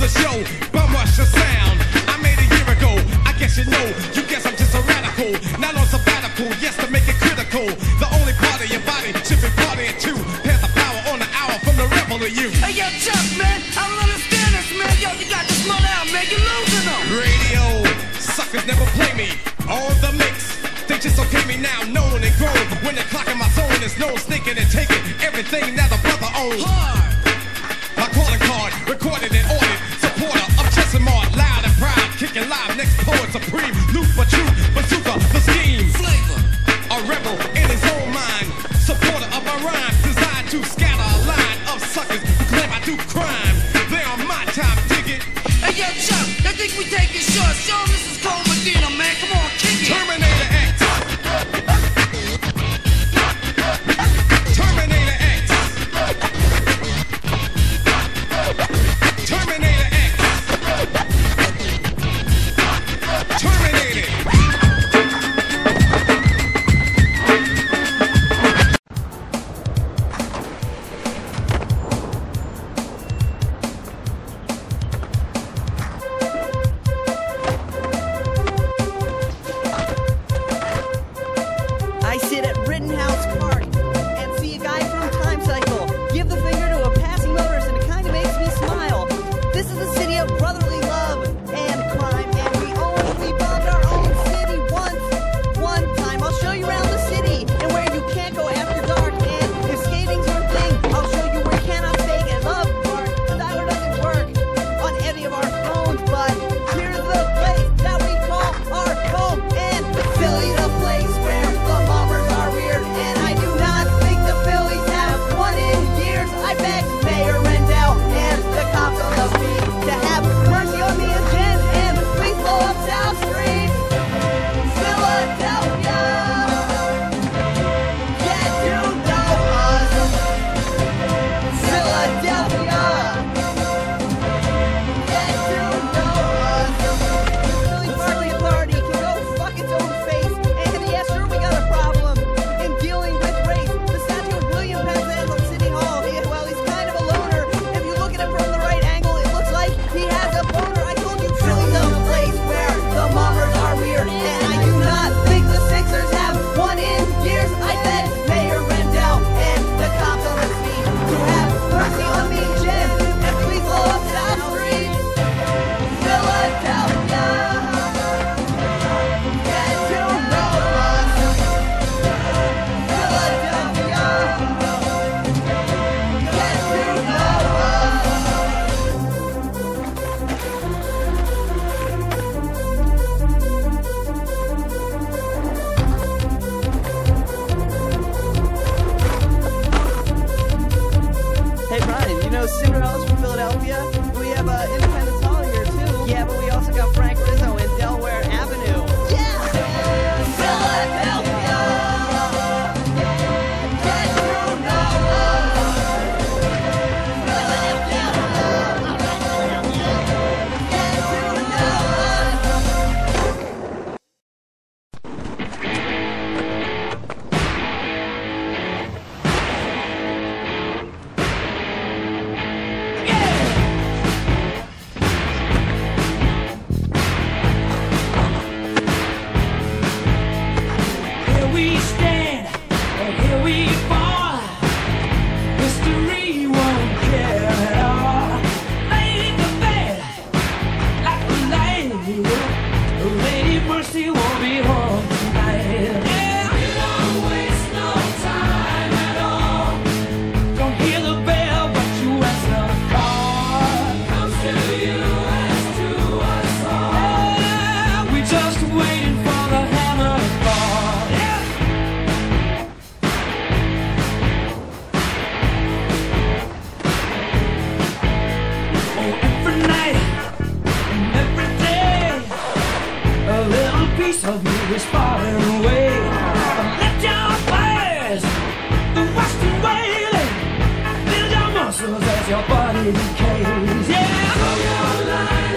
the show, bum rush the sound. I made a year ago, I guess you know. You guess I'm just a radical, not on sabbatical. Yes, to make it critical. The only part of your body should be partying too. Pass the power on the hour from the rebel to you. Hey, yo, Chuck, man, I don't understand this, man. Yo, you got to slow down, man. You're losing them. Radio suckers never play me on the mix. They just okay me now, known and grown. When the clock in my zone is no sneaking and taking everything that a brother owns. My calling card, recorded and ordered. Supporter of Chesimard, loud and proud. Kicking live, next poet supreme. Loop for truth, bazooka, the scheme. Flavor. A rebel in his own mind. Supporter of my rhymes, designed to scatter a line of suckers who claim I do crime. They on my time, dig it. Hey, yo, Chuck, I think we take it short. Show him this is Cole Medina, man. Come on, kick it. Terminator X. Terminator X. Terminator X. Terminated. I sit at Rittenhouse Park and see a guy from Time Cycle give the finger to a passing motorist, and it kind of makes me smile. This is the city of brotherly love and crime, and we bombed our own city one time. I'll show you around the city and where you can't go after dark, and if skating's your thing, I'll show you where you cannot fake and love park. The dialer doesn't work on any of our phones, but here's the place that we call our home, and Philly, the place where the bombers are weird, and I do not think the Phillies have won in years. I beg Mayor Rendell and the cops on the street to have mercy on me and Jen, and please blow up South Street. Philadelphia, get to know us. Philadelphia, get to know us. Philly Party Authority can go fuck its own face, and yeah, sure, we got a problem in dealing with race. The statue of William Penn stands on City Hall. Well, he's kind of a loner. If you look at him from the right angle, it looks like he has a boner. I told you, Philly's the place where the bombers are weird, and I do not think the Sixers have won in years. I beg Mayor Rendell and the cops on the street to have mercy on me, Jim, and please blow up South Street. Philadelphia, get to know us. Philadelphia, get to know us. Hey Brian, you know Cinderella's from Philadelphia? We have Independence Hall here too. Yeah, but we also got Frank Rizzo and Delaware Avenue. Yeah! Philadelphia! Get to know us! Philadelphia! Get to know us! Here we stand, and here we fall. History won't care at all. Lady the bed, like a lady. The Lady Mercy won't be home tonight. Yeah, we don't waste no time at all. Don't hear the bell, but you answer the call. Comes to you as to us all. Yeah, we just waiting for the hammer to fall. Yeah. Oh, every night and every day, a little piece of you is falling away. But let your fires, the western wailing, build your muscles as your body decays. Yeah, throw your line